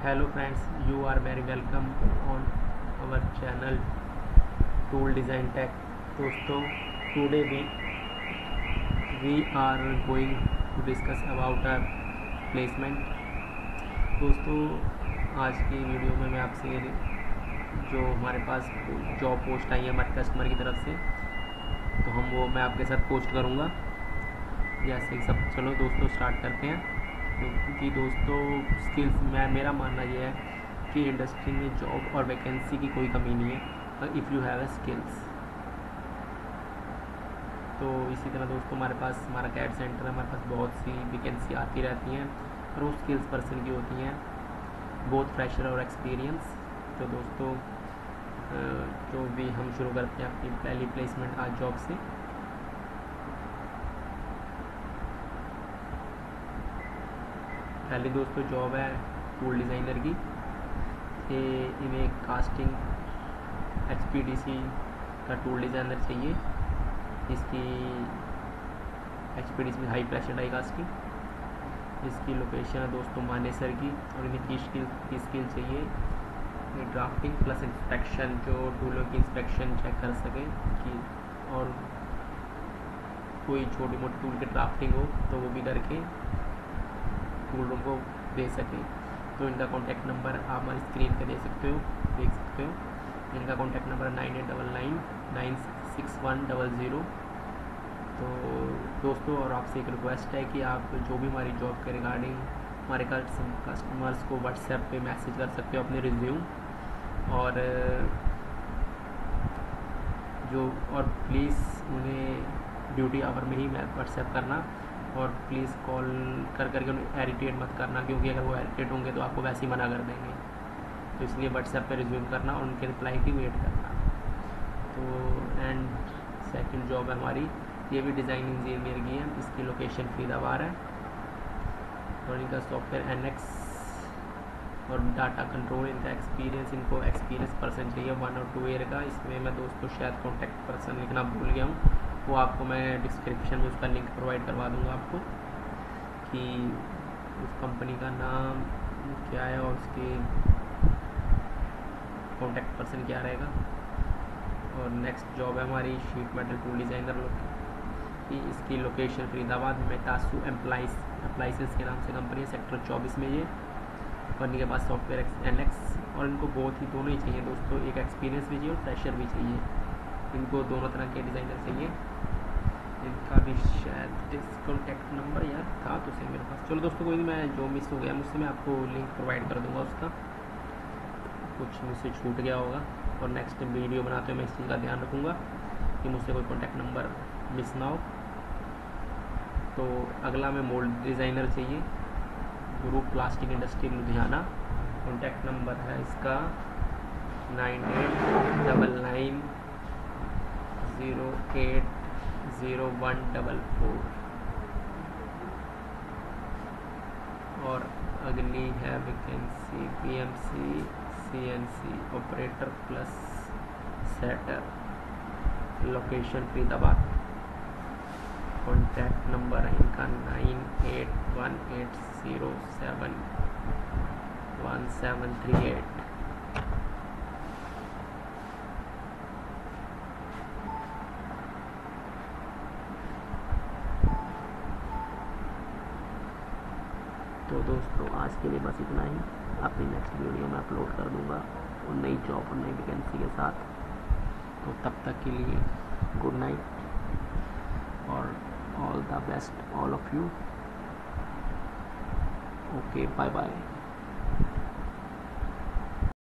Hello friends, you are very welcome on our channel Tool Design Tech. दोस्तों, today we are going to discuss about our placement. दोस्तों, आज की video में मैं आपसे जो हमारे पास जॉब पोस्ट आई है हमारे कस्टमर की तरफ से, तो मैं आपके साथ पोस्ट करूँगा। जैसे सब चलो दोस्तों स्टार्ट करते हैं। क्योंकि दोस्तों स्किल्स मेरा मानना यह है कि इंडस्ट्री में जॉब और वैकेंसी की कोई कमी नहीं है इफ़ यू हैव स्किल्स। तो इसी तरह दोस्तों हमारा कैड सेंटर है, हमारे पास बहुत सी वैकेंसी आती रहती हैं और वो स्किल्स पर्सन की होती हैं, बहुत फ्रेशर और एक्सपीरियंस। तो दोस्तों जो भी हम शुरू करते हैं अपनी पहली प्लेसमेंट आज जॉब से। पहली दोस्तों जॉब है टूल डिज़ाइनर की। ये इन्हें कास्टिंग HPDC का टूल डिज़ाइनर चाहिए। इसकी HPDC में हाई प्रेशर डाई कास्टिंग। इसकी लोकेशन है दोस्तों मानेसर की। और इन्हें की स्किल चाहिए ड्राफ्टिंग प्लस इंस्पेक्शन, जो टूलों की इंस्पेक्शन चेक कर सके कि और कोई छोटी मोटी टूल की ड्राफ्टिंग हो तो वो भी करके टूलों को दे सके। तो इनका कॉन्टैक्ट नंबर आप हमारी स्क्रीन पे देख सकते हो। इनका कॉन्टैक्ट नंबर 9899 96100। तो दोस्तों और आपसे एक रिक्वेस्ट है कि आप जो भी हमारी जॉब के रिगार्डिंग हमारे कस्टमर्स को व्हाट्सएप पे मैसेज कर सकते हो अपने रिज्यूम और प्लीज़ उन्हें ड्यूटी आवर में ही व्हाट्सएप करना और प्लीज़ कॉल करके उन्हें इरिटेट मत करना, क्योंकि अगर वो इरिटेट होंगे तो आपको वैसे ही मना कर देंगे। तो इसलिए व्हाट्सएप पे रिज्यूम करना और उनके रिप्लाई की वेट करना। तो एंड सेकंड जॉब है हमारी, ये भी डिज़ाइन इंजीनियर की है। इसकी लोकेशन फरीदाबाद है और इनका सॉफ्टवेयर NX और डाटा कंट्रोल। इनका इनको एक्सपीरियंस पर्सन चाहिए 1 और 2 ईयर का। इसमें मैं दोस्तों शायद कॉन्टैक्ट पर्सन लिखना भूल गया हूँ, वो आपको मैं डिस्क्रिप्शन में उसका लिंक प्रोवाइड करवा दूँगा आपको कि उस कंपनी का नाम क्या है और उसके कॉन्टैक्ट पर्सन क्या रहेगा। और नेक्स्ट जॉब है हमारी शीट मेटल टूल डिज़ाइनर की। इसकी लोकेशन फरीदाबाद में तासु एप्लाइसेस के नाम से कंपनी है, सेक्टर 24 में ये। और इनके पास सॉफ्टवेयर NX और इनको बहुत ही दोनों ही चाहिए दोस्तों, एक एक्सपीरियंस भी चाहिए और फ्रेशर भी चाहिए। इनको दोनों तरह के डिज़ाइनर चाहिए। इनका भी शायद कॉन्टैक्ट नंबर यार था तो सही मेरे पास। चलो दोस्तों कोई नहीं, मैं जो मिस हो गया मुझसे मैं आपको लिंक प्रोवाइड कर दूंगा उसका, कुछ मुझसे छूट गया होगा। और नेक्स्ट वीडियो बनाते हुए मैं इस चीज़ का ध्यान रखूँगा कि मुझसे कोई कॉन्टैक्ट नंबर मिस ना हो। तो अगला में मोल्ड डिज़ाइनर चाहिए, Guru plastic industry Ludhiana. Contact number है इसका 9899 080144। और अगली है vacancy PMC CNC operator plus setter, location Faridabad. Contact number है इनका 9818071738। तो दोस्तों आज के लिए बस इतना ही। अपनी नेक्स्ट वीडियो में अपलोड कर दूंगा और नई जॉब और नई वैकेंसी के साथ। तो तब तक के लिए गुड नाइट और all the best all of you. Okay, bye bye.